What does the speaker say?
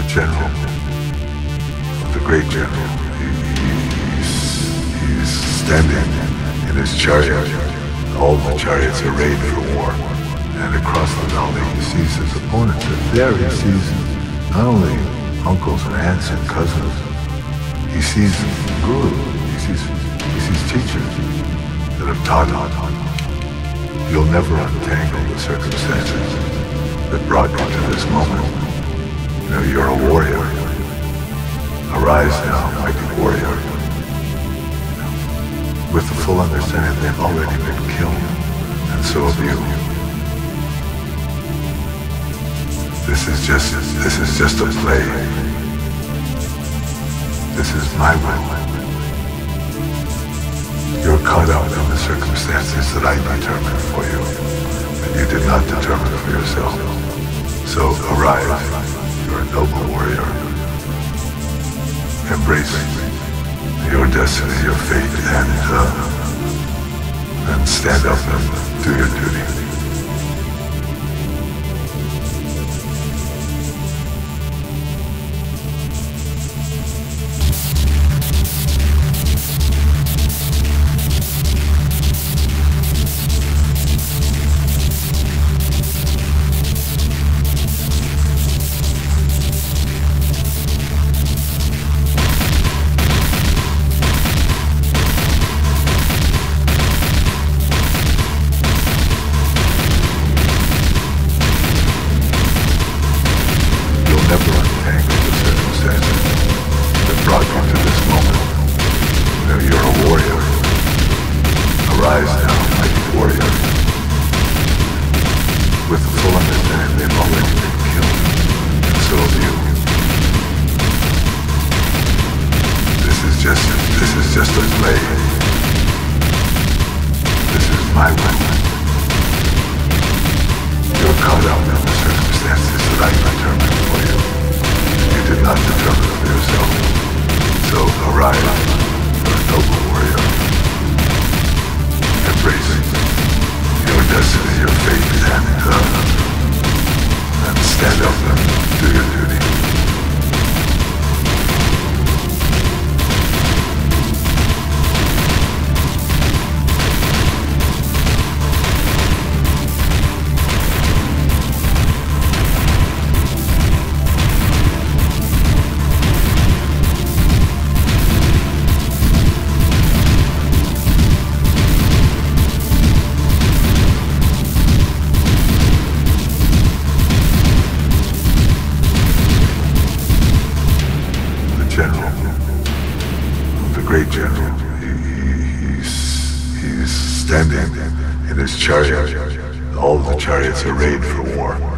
general, the great general. He's standing in his chariot. All the chariots arrayed for war. And across the valley he sees his opponents. And there he sees not only uncles and aunts and cousins, he sees gurus, he sees teachers that have taught him. You'll never untangle the circumstances that brought you to this moment. You know, you're a warrior. Arise now, mighty warrior. With the full understanding they've already been killed, and so have you. This is just a play. This is my will. You're caught up in the circumstances that I determined for you, and you did not determine for yourself. So arise, you're a noble warrior. Embrace your destiny, your fate, and stand up and do your duty. Never untangle the circumstances that brought you to this moment. You know, you're a warrior. Arise now, mighty warrior. With the full understanding they've already been killed, and so have you. This is just a play. This is my will. You're caught up in the circumstances that I determined for you. You did not determine for yourself. So arise, you're a noble warrior. Embrace your destiny, your fate, and stand up and do your duty. General, the great general, he's standing in his chariot. All the chariots arrayed for war.